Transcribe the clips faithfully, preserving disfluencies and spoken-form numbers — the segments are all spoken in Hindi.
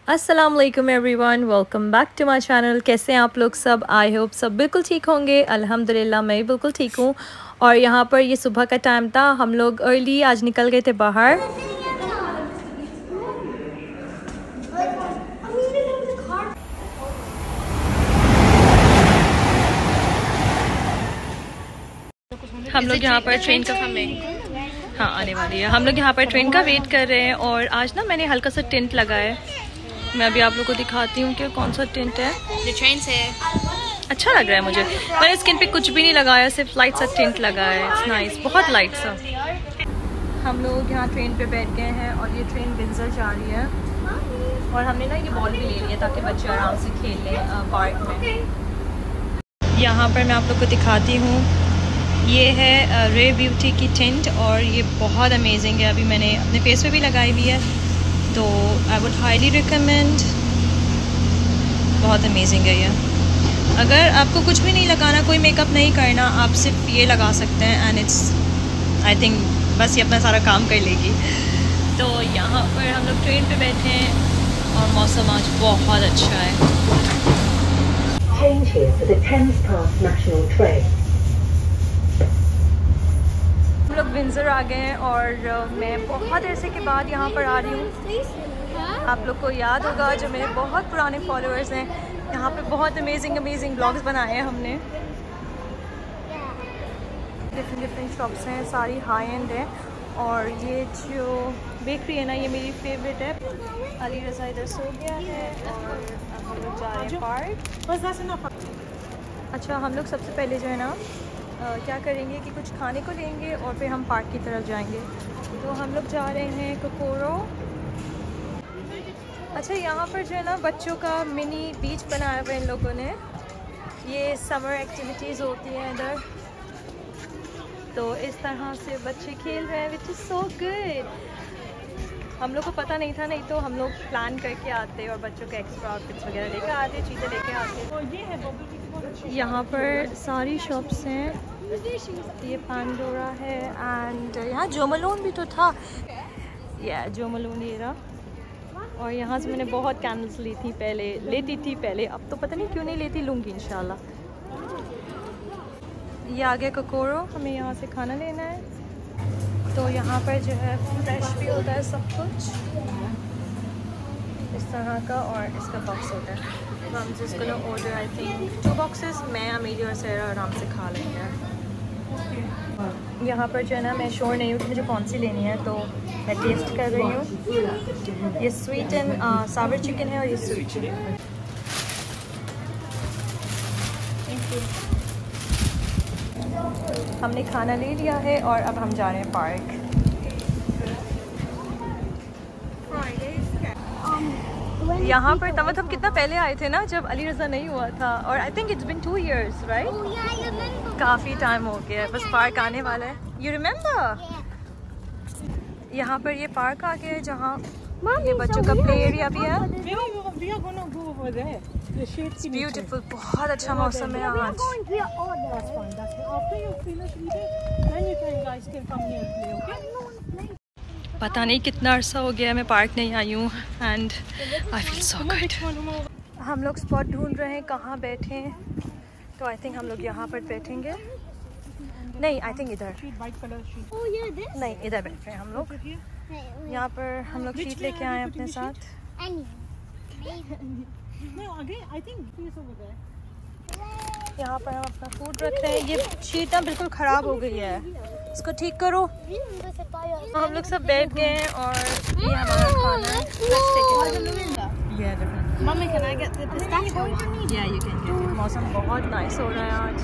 अस्सलाम वालेकुम everyone, welcome back to my channel. कैसे हैं आप लोग सब? आई होप सब बिल्कुल ठीक होंगे। अल्हम्दुलिल्लाह मैं भी बिल्कुल ठीक हूँ। और यहाँ पर ये सुबह का टाइम था, हम लोग अर्ली आज निकल गए थे बाहर। हम लोग यहाँ पर ट्रेन का हमें हाँ आने वाली है। हम लोग यहाँ पर ट्रेन का वेट कर रहे हैं। और आज ना मैंने हल्का सा टेंट लगाया है। मैं अभी आप लोगों को दिखाती हूँ कि कौन सा टेंट है। जो ट्रेन से अच्छा लग रहा है मुझे। मैंने स्किन पे कुछ भी नहीं लगाया, सिर्फ लाइट सा टेंट लगाया है। इट्स नाइस, बहुत लाइट सा। हम लोग यहाँ ट्रेन पे बैठ गए हैं और ये ट्रेन विंजर जा रही है। और हमने ना ये बॉल भी ले लिया ताकि बच्चे आराम से खेल लें पार्क में। यहाँ पर मैं आप लोग को दिखाती हूँ, ये है रे ब्यूटी की टेंट और ये बहुत अमेजिंग है। अभी मैंने अपने फेस पे भी लगाई हुई है, तो आई वुड हाईली रिकमेंड। बहुत अमेजिंग है ये। अगर आपको कुछ भी नहीं लगाना, कोई मेकअप नहीं करना, आप सिर्फ ये लगा सकते हैं एंड इट्स आई थिंक बस ये अपना सारा काम कर लेगी। तो यहाँ पर हम लोग ट्रेन पे बैठे हैं और मौसम आज बहुत अच्छा है। Change here for the Thames Pass National Train. हम लोग विंजर आ गए हैं और मैं बहुत ऐसे के बाद यहाँ पर आ रही हूँ। आप लोग को याद होगा, जो मेरे बहुत पुराने फॉलोअर्स हैं, यहाँ पे बहुत अमेजिंग अमेजिंग ब्लॉग्स बनाए हैं हमने। डिफरेंट डिफरेंट शॉप्स हैं, सारी हाई एंड है। और ये जो बेकरी है ना, ये मेरी फेवरेट है। अली रज़ा इधर सो गया है और अब हम लोग जा रहे हैं पार्क। अच्छा, हम लोग सबसे पहले जो है ना Uh, क्या करेंगे कि कुछ खाने को लेंगे और फिर हम पार्क की तरफ जाएंगे। तो हम लोग जा रहे हैं कोकोरो। अच्छा, यहाँ पर जो है ना बच्चों का मिनी बीच बनाया हुआ है इन लोगों ने। ये समर एक्टिविटीज़ होती हैं इधर, तो इस तरह से बच्चे खेल रहे हैं, विच इज़ सो गुड। हम लोग को पता नहीं था, नहीं तो हम लोग प्लान करके आते और बच्चों के एक्स्ट्रा आउटफिट्स वगैरह लेकर आते, चीज़ें लेके आते। यहाँ पर सारी शॉप्स हैं। ये पांडोरा है एंड यहाँ जो मलून भी तो था। या जो मलून ये रहा। और यहाँ से मैंने बहुत कैंडल्स ली थी पहले, लेती थी पहले, अब तो पता नहीं क्यों नहीं लेती, लूँगी इंशाल्लाह। ये आ गया कोकोरो, हमें यहाँ से खाना लेना है। तो यहाँ पर जो है फ्रेश भी होता है सब कुछ इस तरह का, और इसका बॉक्स होता है। तो हम जिसको ना order I think two boxes, मैं अमीरी और सैरा आराम से खा लेंगे। यहाँ पर जो है ना मैं श्योर नहीं हूँ कि मुझे कौन सी लेनी है, तो मैं टेस्ट कर रही हूँ। ये स्वीट एंड सावर चिकन है और ये स्वीट चिकन। हमने खाना ले लिया है और अब हम जा रहे हैं पार्क। यहाँ पर तब हम कितना पहले आए थे ना, जब अली रज़ा नहीं हुआ था। और I think it's been two years right. काफ़ी टाइम हो गया है, बस पार्क आने वाला है। You remember? यहाँ पर ये पार्क आ गया है जहाँ ये बच्चों का प्ले एरिया भी है। इट्स ब्यूटीफुल, बहुत अच्छा मौसम है आज। पता नहीं कितना अरसा हो गया मैं पार्क नहीं आई हूँ and I feel so good. हम लोग स्पॉट ढूंढ रहे हैं कहाँ बैठे, तो आई थिंक हम लोग यहाँ पर बैठेंगे। नहीं, आई थिंक इधर नहीं, इधर बैठ रहे हैं हम लोग। यहाँ पर हम लोग शीट लेके आए हैं अपने साथ। यहाँ पर हम अपना फूड रख रहे हैं। ये शीट ना बिल्कुल ख़राब हो गई है, इसको ठीक करो। हम लोग सब बैठ गए हैं और ये हमारा खाना है। Mummy, can I get the pistachio one? Yeah, you can get it. मौसम बहुत नाइस हो रहा है आज।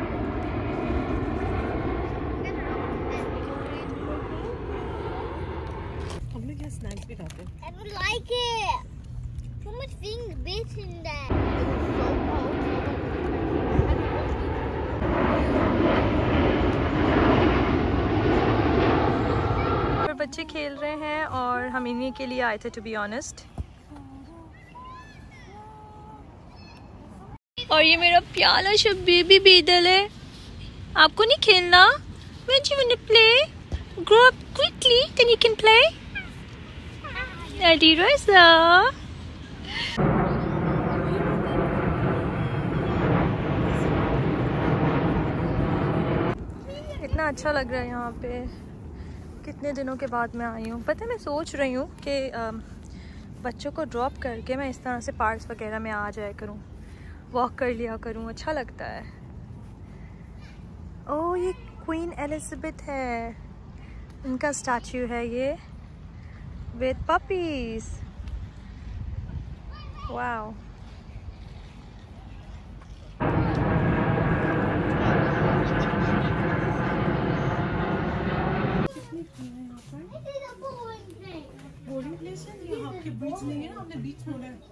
हम लोग यहाँ स्नैक्स भी खाते हैं। I would like it. So much being bit in there. It's so cold. बच्चे खेल रहे हैं और हम इन्हीं के लिए आए थे, टू बी ऑनेस्ट। और ये मेरा प्यारा सा बेबी बेदल है। आपको नहीं खेलना? When do you want to play? Grow up quickly, then you can play. Ali Raza, कितना अच्छा लग रहा है यहाँ पे। कितने दिनों के बाद मैं आई हूँ। पता है मैं सोच रही हूँ कि बच्चों को ड्रॉप करके मैं इस तरह से पार्क्स वगैरह में आ जाया करूँ, वॉक कर लिया करूँ, अच्छा लगता है। ओह ये क्वीन एलिजाबेथ है, उनका स्टैचू है ये with puppies. Wow. Boarding place है ये, आपके बीच नहीं है ना, आपने बीच मोड़ा है।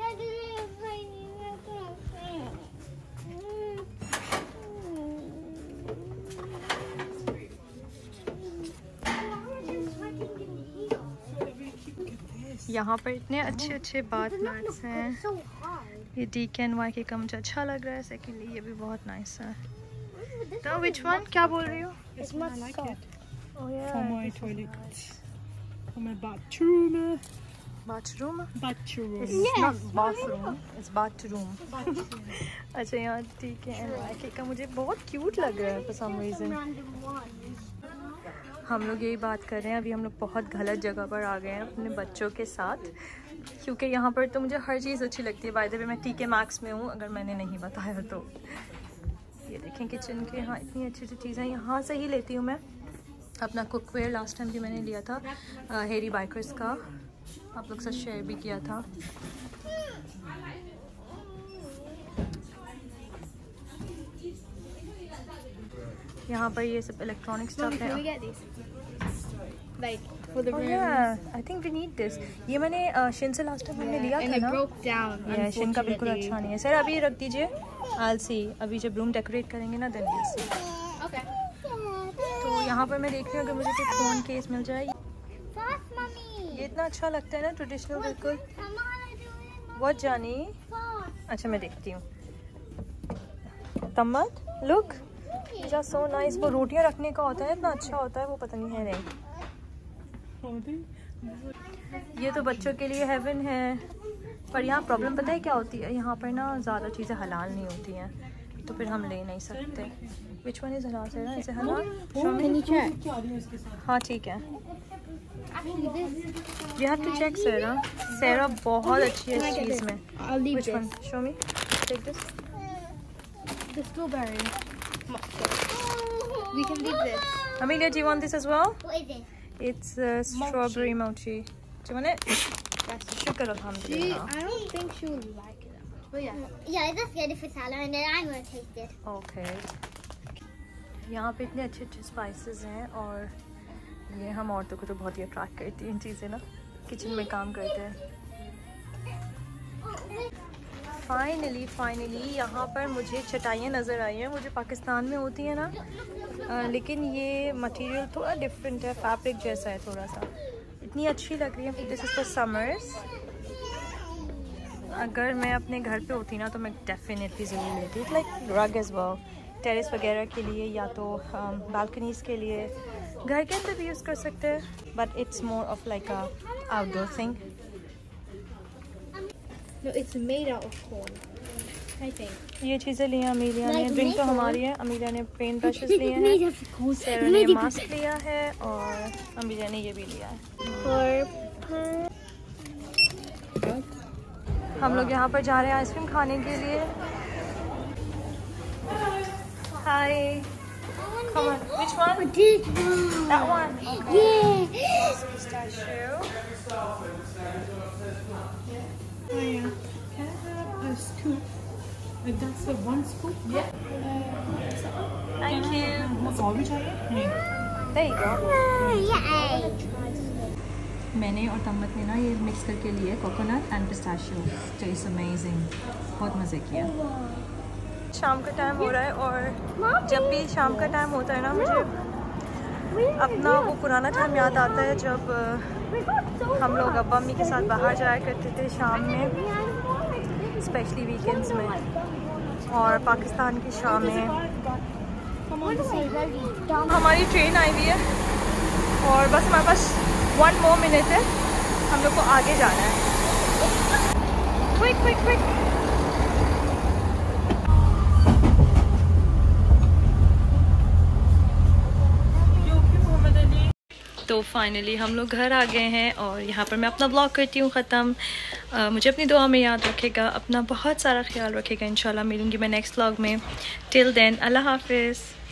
यहाँ पर इतने अच्छे अच्छे बाथ मैट्स हैं। ये डी के एन वाई के का मुझे अच्छा लग रहा है। सेकेंडली ये भी बहुत नाइस है। तो विच वन, क्या बोल रही हो? I like it Oh yeah, for my toilet, for my bathroom. bathroom. Bathroom. It's not bathroom, it's bathroom. अच्छा यहाँ ठीक है। एन वाई के का मुझे बहुत क्यूट लग रहा है for some reason। हम लोग यही बात कर रहे हैं, अभी हम लोग बहुत गलत जगह पर आ गए हैं अपने बच्चों के साथ, क्योंकि यहाँ पर तो मुझे हर चीज़ अच्छी लगती है। बाय द वे मैं टी के मैक्स में हूँ, अगर मैंने नहीं बताया तो। ये देखें किचन के यहाँ इतनी अच्छी अच्छी चीज़ें यहाँ से ही लेती हूँ मैं। अपना कुकवेयर लास्ट टाइम भी मैंने लिया था हेरी बाइकर्स का, आप लोग के साथ शेयर भी किया था। यहाँ पर ये सब इलेक्ट्रॉनिक स्टफ है। Like for the Oh room. yeah, I think we need this. ये मैंने शिन से लास्ट टाइम हमने लिया And था it ना। broke down. ये शिन का बिल्कुल unfortunately. अच्छा नहीं है। सर अभी रख दीजिए। I'll see. अभी जब रूम डेकोरेट करेंगे ना then we'll see. Okay. तो यहाँ पर मैं देख रही हूँ अगर मुझे कोई फोन केस मिल जाए। Fast, mommy. ये इतना अच्छा लगता है ना, ट्रेडिशनल बिल्कुल। Come on, I do it. What जानी? Fast. अच्छा मैं देखती हूँ। तम्मत, look. Just so nice। वो रोटियाँ रखने का होता है, इतना अच्छा होता है वो, पता नहीं है नहीं। ये तो बच्चों के लिए हेवन है, पर यहाँ प्रॉब्लम पता है क्या होती है, यहाँ पर ना ज़्यादा चीज़ें हलाल नहीं होती हैं, तो फिर हम ले नहीं सकते। विच वन इज़ हलाल? है ना इसे हलाल। Can you check? हाँ ठीक है। Actually, this. You have to check सैरा। सैरा बहुत अच्छी है इस चीज़ में। I'll leave which one? this. Show me. Take this. The strawberry. We can leave this. Amelia, do you want this as well? What is it? It's uh, strawberry mochi. Do you want it? Shukr She, alhamdulillah. I don't think she will like it that much. But yeah. Yeah, let's get it for salad and then I'm gonna taste it. Okay. यहाँ पे इतने अच्छे अच्छे स्पाइसेस हैं और ये हम औरतों को तो बहुत ही अट्रैक्ट करती हैं इन चीज़ें ना, किचन में काम करते हैं। फाइनली फाइनली यहाँ पर मुझे चटाइयाँ नज़र आई हैं, मुझे पाकिस्तान में होती हैं ना, आ, लेकिन ये मटेरियल थोड़ा डिफरेंट है, फैब्रिक जैसा है थोड़ा सा। इतनी अच्छी लग रही है। This is for summers. अगर मैं अपने घर पे होती ना तो मैं डेफिनेटली ज़रूर लेती। It's like rug as well, terrace वगैरह के लिए या तो बालकनीज़ के लिए, घर के अंदर भी यूज़ कर सकते हैं, but it's more of like a outdoor thing. No, it's made out of corn. I think. ये चीज़ें ली हैं अमीलिया ने। Like ड्रिंक तो maple? हमारी है। अमीलिया ने पेन ब्रशेस लिए It's made हैं, of corn. सैरा ने मास्क लिया है और अमीलिया ने ये भी लिया है। हम लोग यहाँ पर जा रहे हैं आइसक्रीम खाने के लिए। हाय, come on, which one? This one. That one. Okay. Yeah. Pistachio. Oh yeah. Can I have a scoop? Like that's the one scoop? Yeah. Thank you. बस और भी चाहिए? नहीं। There you go. Yeah. मैंने और तम्मत ने ना ये मिक्स करके लिए coconut and pistachio. Taste amazing, बहुत मज़े किया। शाम का टाइम हो रहा है और जब भी शाम का टाइम होता है ना मुझे अपना वो पुराना टाइम याद आता है जब हम लोग अब्बा अम्मी के साथ बाहर जाया करते थे शाम में, स्पेशली वीकेंड्स में, और पाकिस्तान की शाम में। हमारी ट्रेन आई हुई है और बस हमारे पास वन मोर मिनट है, हम लोग को आगे जाना है। Quick quick quick. तो फाइनली हम लोग घर आ गए हैं और यहाँ पर मैं अपना ब्लॉग करती हूँ ख़त्म। मुझे अपनी दुआ में याद रखेगा, अपना बहुत सारा ख्याल रखेगा। इंशाल्लाह मिलूँगी मैं नेक्स्ट ब्लॉग में। टिल देन अल्लाह हाफिज़।